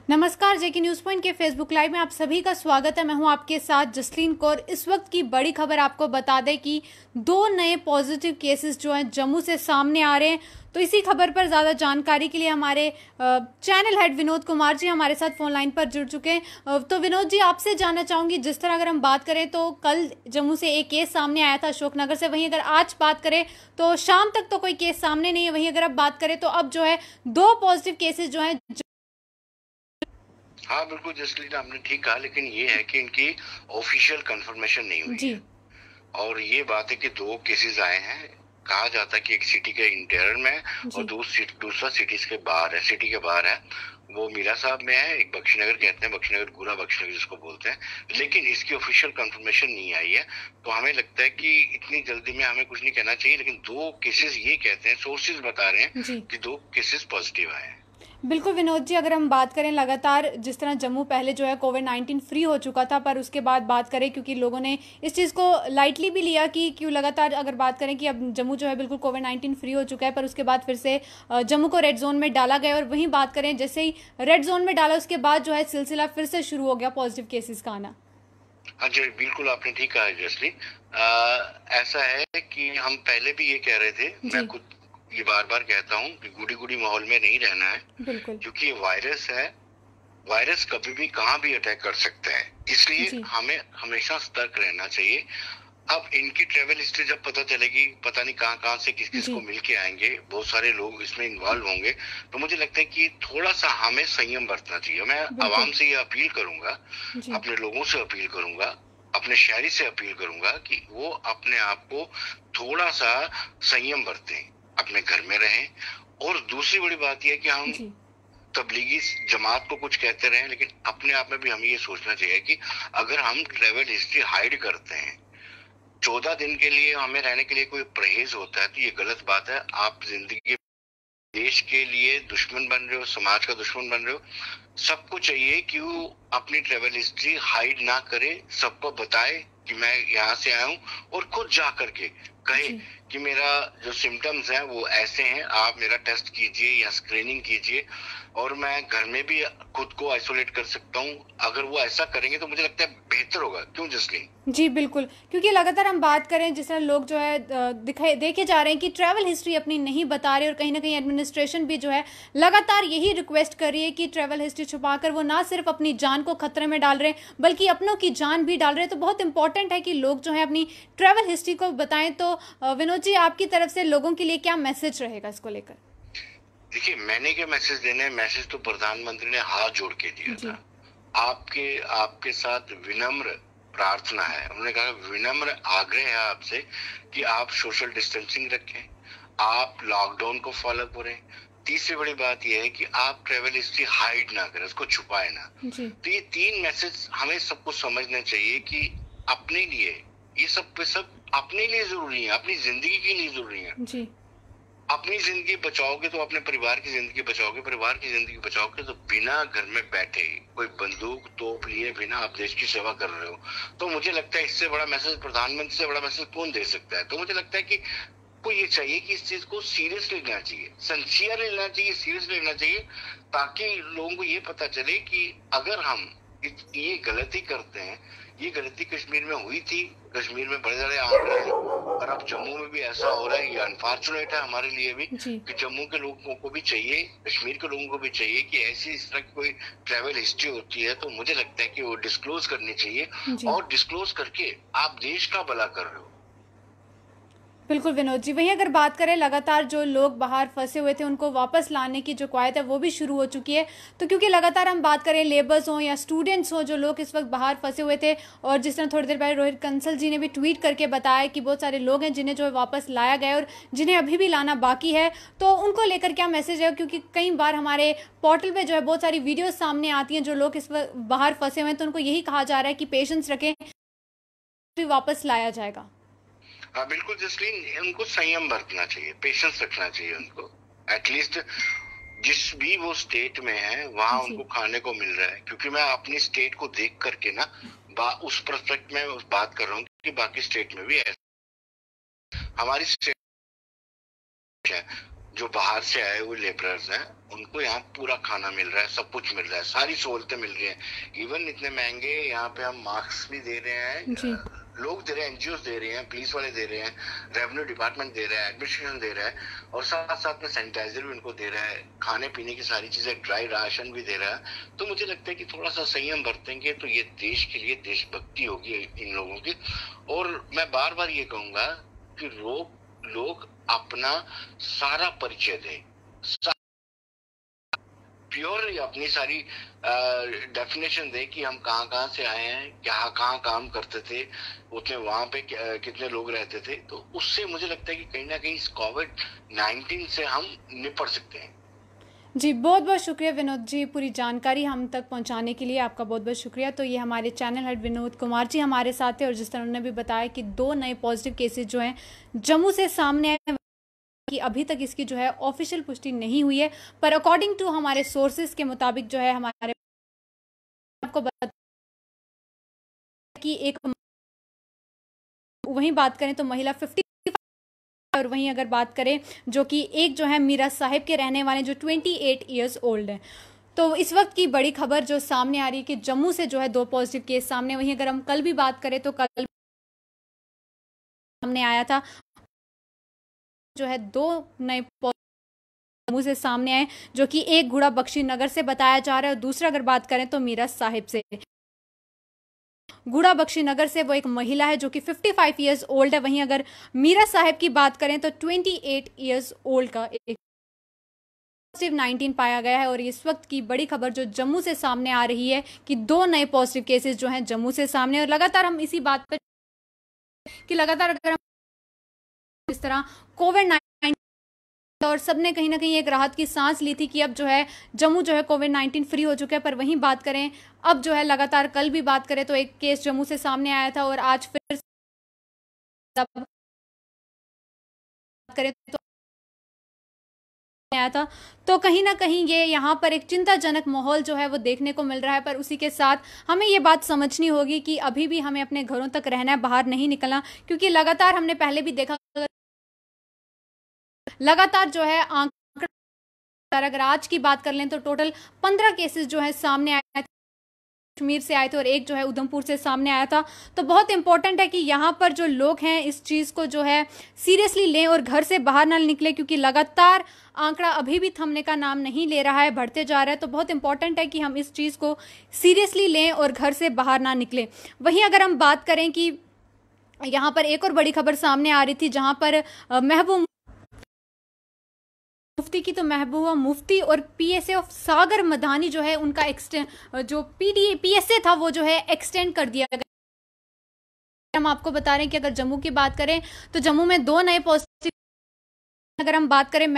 नमस्कार, JK news point के Facebook live में आप सभी का स्वागत है। मैं हूं आपके साथ जसलीन कौर। इस वक्त की बड़ी खबर आपको बता दें कि 2 नए पॉजिटिव केसेस जो हैं जम्मू से सामने आ रहे हैं। तो इसी खबर पर ज़्यादा जानकारी के लिए हमारे चैनल हेड विनोद कुमार जी हमारे साथ फोन लाइन पर जुड़ चुके हैं। तो विनोद जी, आपसे जानना चाहूंगी, जिस तरह अगर हम बात करें तो कल जम्मू से एक केस सामने आया था अशोकनगर से, वहीं अगर आज बात करें तो शाम तक तो कोई केस सामने नहीं है। वहीं अगर अब बात करें तो अब जो है 2 पॉजिटिव केसेस जो हैं। हाँ बिल्कुल जसलीन, आपने ठीक कहा, लेकिन ये है कि इनकी ऑफिशियल कंफर्मेशन नहीं हुई है। और ये बात है कि 2 केसेस आए हैं। कहा जाता है कि एक सिटी के इंटीरियर में है और दूसरा सिटी के बाहर है, सिटी के बाहर है। वो मीरा साहब में है, एक बख्शीनगर कहते हैं, बख्शीनगर गुरा बख्शीनगर जिसको बोलते हैं, लेकिन इसकी ऑफिशियल कंफर्मेशन नहीं आई है। तो हमें लगता है कि इतनी जल्दी में हमें कुछ नहीं कहना चाहिए, लेकिन 2 केसेस ये कहते हैं, सोर्सेज बता रहे हैं कि 2 केसेस पॉजिटिव आए हैं। बिल्कुल विनोद जी, अगर हम बात करें लगातार जिस तरह जम्मू पहले जो है कोविड-19 फ्री हो चुका था, पर उसके बाद बात करें क्योंकि लोगों ने इस चीज़ को लाइटली भी लिया कि क्यों लगातार अगर बात करें कि अब जम्मू जो है बिल्कुल कोविड-19 फ्री हो चुका है, पर उसके बाद फिर से जम्मू को रेड जोन में डाला गया। और वहीं बात करें जैसे ही रेड जोन में डाला उसके बाद जो है सिलसिला फिर से शुरू हो गया पॉजिटिव केसेस का आना। हाँ जी बिल्कुल, आपने ठीक कहा जसली। ऐसा है कि हम पहले भी ये कह रहे थे, मैं खुद ये बार बार कहता हूँ कि गुड़ी गुड़ी माहौल में नहीं रहना है, क्योंकि ये वायरस है। वायरस कभी भी कहाँ भी अटैक कर सकता है, इसलिए हमें हमेशा सतर्क रहना चाहिए। अब इनकी ट्रेवल हिस्ट्री जब पता चलेगी, पता नहीं कहाँ कहाँ से किस किस को मिलके आएंगे, बहुत सारे लोग इसमें इन्वॉल्व होंगे, तो मुझे लगता है कि थोड़ा सा हमें संयम बरतना चाहिए। मैं आवाम से ये अपील करूंगा, अपने लोगों से अपील करूंगा, अपने शहरी से अपील करूंगा कि वो अपने आप को थोड़ा सा संयम बरतें, अपने घर में रहें। और दूसरी बड़ी बात यह है कि हम तबलीगी जमात को कुछ कहते रहे, लेकिन अपने आप में भी हमें ये सोचना चाहिए कि अगर हम ट्रेवल हिस्ट्री हाइड करते हैं, 14 दिन के लिए हमें रहने के लिए कोई परहेज होता है, तो ये गलत बात है। आप जिंदगी देश के लिए दुश्मन बन रहे हो, समाज का दुश्मन बन रहे हो। सबको चाहिए कि वो अपनी ट्रेवल हिस्ट्री हाइड ना करे, सबको बताए कि मैं यहाँ से आया हूँ, और खुद जा करके कहे कि मेरा जो सिम्टम्स हैं वो ऐसे हैं, आप मेरा टेस्ट कीजिए या स्क्रीनिंग कीजिए, और मैं घर में भी खुद को आइसोलेट कर सकता हूँ। अगर वो ऐसा करेंगे तो मुझे लगता है बेहतर होगा। क्यों जसलीन? जी बिल्कुल, क्योंकि लगातार हम बात करें जिस तरह लोग जो है देखे जा रहे हैं कि ट्रैवल हिस्ट्री अपनी नहीं बता रहे, और कहीं ना कहीं एडमिनिस्ट्रेशन भी जो है लगातार यही रिक्वेस्ट कर रही है कि ट्रैवल हिस्ट्री छुपाकर वो ना सिर्फ अपनी जान को खतरे में डाल रहे हैं बल्कि अपनों की जान भी डाल रहे हैं। तो बहुत इंपॉर्टेंट है कि लोग जो है अपनी ट्रैवल हिस्ट्री को बताएं। तो विनोद जी, आपकी तरफ से लोगों के लिए क्या मैसेज रहेगा इसको लेकर? देखिए, मैंने क्या मैसेज देना है, मैसेज तो प्रधानमंत्री ने हाथ जोड़ के दिया था। आपके साथ विनम्र प्रार्थना है, उन्होंने कहा विनम्र आग्रह है आपसे कि आप सोशल डिस्टेंसिंग रखें, आप लॉकडाउन को फॉलो करें। तीसरी बड़ी बात यह है कि आप ट्रेवल हिस्ट्री हाइड ना करें, उसको छुपाए ना। तो ये 3 मैसेज हमें सबको समझना चाहिए कि अपने लिए ये सब अपने लिए जरूरी है, अपनी जिंदगी के लिए जरूरी है। अपनी जिंदगी बचाओगे तो अपने परिवार की जिंदगी बचाओगे, परिवार की जिंदगी बचाओगे तो बिना घर में बैठे कोई बंदूक तोप लिए बिना आप देश की सेवा कर रहे हो। तो मुझे लगता है इससे बड़ा मैसेज, प्रधानमंत्री से बड़ा मैसेज कौन दे सकता है। तो मुझे लगता है कि को ये चाहिए कि इस चीज को सीरियस लेना चाहिए, सिंसियर लेना चाहिए, सीरियस लेना चाहिए, ताकि लोगों को ये पता चले कि अगर हम ये गलती करते हैं, ये गलती कश्मीर में हुई थी, कश्मीर में बड़े बड़े आंकड़े हैं, और अब जम्मू में भी ऐसा हो रहा है। ये अनफॉर्चुनेट है हमारे लिए भी कि जम्मू के लोगों को भी चाहिए, कश्मीर के लोगों को भी चाहिए कि ऐसी इस तरह की कोई ट्रैवल हिस्ट्री होती है तो मुझे लगता है कि वो डिस्क्लोज करनी चाहिए, और डिस्क्लोज करके आप देश का भला कर रहे हो। बिल्कुल विनोद जी, वहीं अगर बात करें लगातार जो लोग बाहर फंसे हुए थे उनको वापस लाने की जो कवायद है वो भी शुरू हो चुकी है। तो क्योंकि लगातार हम बात करें लेबर्स हों या स्टूडेंट्स हों, जो लोग इस वक्त बाहर फंसे हुए थे, और जिस तरह थोड़ी देर पहले रोहित कंसल जी ने भी ट्वीट करके बताया कि बहुत सारे लोग हैं जिन्हें जो है वापस लाया गया और जिन्हें अभी भी लाना बाकी है, तो उनको लेकर क्या मैसेज है? क्योंकि कई बार हमारे पोर्टल पर जो है बहुत सारी वीडियोज सामने आती हैं, जो लोग इस वक्त बाहर फंसे हुए हैं, तो उनको यही कहा जा रहा है कि पेशेंस रखें, वापस लाया जाएगा। हाँ बिल्कुल जसलीन, उनको संयम बरतना चाहिए, पेशेंस रखना चाहिए उनको। एटलीस्ट जिस भी वो स्टेट में है वहां उनको खाने को मिल रहा है, क्योंकि मैं अपनी स्टेट को देख करके ना उस पर्सपेक्ट में बात कर रहा हूँ कि बाकी स्टेट में भी ऐसा हमारी स्टेट है जो बाहर से आए हुए लेबरर्स हैं उनको यहाँ पूरा खाना मिल रहा है, सब कुछ मिल रहा है, सारी सहूलतें मिल रही हैं। इवन इतने महंगे यहाँ पे हम मास्क भी दे रहे हैं, लोग दे रहे हैं, एनजीओ दे रहे हैं, पुलिस वाले दे रहे हैं, रेवेन्यू डिपार्टमेंट दे रहा है, एडमिनिस्ट्रेशन दे रहा है, और साथ साथ में सैनिटाइजर भी उनको दे रहा है, खाने पीने की सारी चीजें, ड्राई राशन भी दे रहा है। तो मुझे लगता है कि थोड़ा सा संयम बरतेंगे तो ये देश के लिए देशभक्ति होगी इन लोगों की। और मैं बार बार ये कहूंगा कि लोग अपना सारा परिचय दें, प्योरली अपनी सारी डेफिनेशन दे कि हम कहाँ से आए हैं, कहाँ काम करते थे, उतने वहां पे कितने लोग रहते थे। तो उससे मुझे लगता है कि कहीं ना कहीं इस कोविड-19 से हम निपट सकते हैं। जी, बहुत बहुत शुक्रिया विनोद जी, पूरी जानकारी हम तक पहुंचाने के लिए आपका बहुत बहुत शुक्रिया। तो ये हमारे चैनल हेड विनोद कुमार जी हमारे साथ थे, और जिस तरह उन्होंने भी बताया कि 2 नए पॉजिटिव केसेस जो हैं जम्मू से सामने आए कि अभी तक इसकी जो है ऑफिशियल पुष्टि नहीं हुई है, पर अकॉर्डिंग टू हमारे सोर्सेज के मुताबिक जो है हमारे आपको बता कि एक वहीं बात करें तो महिला 50, और वहीं अगर बात करें जो कि एक जो है मीरा साहिब के रहने वाले जो 28 ईयर्स ओल्ड है। तो इस वक्त की बड़ी खबर जो सामने आ रही है कि जम्मू से जो है 2 पॉजिटिव केस सामने। वहीं अगर हम कल भी बात करें तो कल सामने आया था जो है 2 नए जम्मू से सामने आए, जो कि एक गुड़ा बख्शी नगर से बताया जा रहा है, और दूसरा अगर बात करें तो मीरा साहिब से। गुड़ा बख्शी नगर से वो एक महिला है जो कि 55 ईयर्स ओल्ड है। वहीं अगर मीरा साहिब की बात करें तो 28 ईयर्स ओल्ड का एक पॉजिटिव 19 पाया गया है। और इस वक्त की बड़ी खबर जो जम्मू से सामने आ रही है कि 2 नए पॉजिटिव केसेस जो हैं जम्मू से सामने। और लगातार हम इसी बात पर कि लगातार अगर हम इस तरह कोविड-19 और सबने कहीं ना कहीं एक राहत की सांस ली थी कि अब जो है जम्मू जो है कोविड-19 फ्री हो चुका है, पर वहीं बात करें अब जो है लगातार कल भी बात करें तो एक केस जम्मू से सामने आया था, और आज फिर बात करें तो आया था। तो कहीं ना कहीं ये यहाँ पर एक चिंताजनक माहौल जो है वो देखने को मिल रहा है। पर उसी के साथ हमें ये बात समझनी होगी कि अभी भी हमें अपने घरों तक रहना है, बाहर नहीं निकलना, क्योंकि लगातार हमने पहले भी देखा लगातार जो है आंकड़ा, अगर आज की बात कर लें तो टोटल 15 केसेस जो है सामने आए थे, कश्मीर से आए थे, और एक जो है उधमपुर से सामने आया था। तो बहुत इंपॉर्टेंट है कि यहाँ पर जो लोग हैं इस चीज़ को जो है सीरियसली लें और घर से बाहर ना निकले, क्योंकि लगातार आंकड़ा अभी भी थमने का नाम नहीं ले रहा है, बढ़ते जा रहा है। तो बहुत इंपॉर्टेंट है कि हम इस चीज़ को सीरियसली लें और घर से बाहर ना निकलें। वहीं अगर हम बात करें कि यहाँ पर एक और बड़ी खबर सामने आ रही थी, जहाँ पर महबूब मुफ्ती की, तो महबूबा मुफ्ती और पीएसए ऑफ सागर मदानी जो है उनका जो पीएसए था वो जो है एक्सटेंड कर दिया गया। हम आपको बता रहे हैं कि अगर जम्मू की बात करें तो जम्मू में 2 नए पॉजिटिव, अगर हम बात करें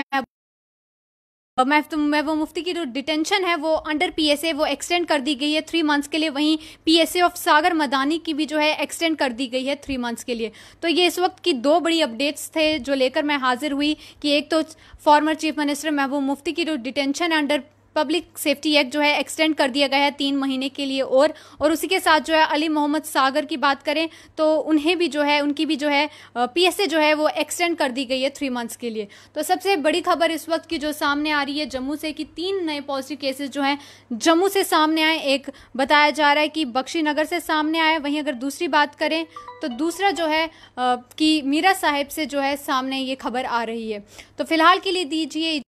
महबूब मुफ्ती की जो डिटेंशन है वो अंडर पीएसए वो एक्सटेंड कर दी गई है 3 मंथ्स के लिए। वहीं पीएसए ऑफ सागर मदानी की भी जो है एक्सटेंड कर दी गई है 3 मंथ्स के लिए। तो ये इस वक्त की 2 बड़ी अपडेट्स थे जो लेकर मैं हाजिर हुई कि एक तो फॉर्मर चीफ मिनिस्टर महबूब मुफ्ती की जो डिटेंशन है अंडर पब्लिक सेफ्टी एक्ट जो है एक्सटेंड कर दिया गया है 3 महीने के लिए, और उसी के साथ जो है अली मोहम्मद सागर की बात करें तो उन्हें भी जो है उनकी भी जो है पीएसए जो है वो एक्सटेंड कर दी गई है 3 मंथ्स के लिए। तो सबसे बड़ी खबर इस वक्त की जो सामने आ रही है जम्मू से कि 3 नए पॉजिटिव केसेस जो हैं जम्मू से सामने आए। एक बताया जा रहा है कि बख्शी नगर से सामने आए। वहीं अगर दूसरी बात करें तो दूसरा जो है कि मीरा साहिब से जो है सामने ये खबर आ रही है। तो फिलहाल के लिए दीजिए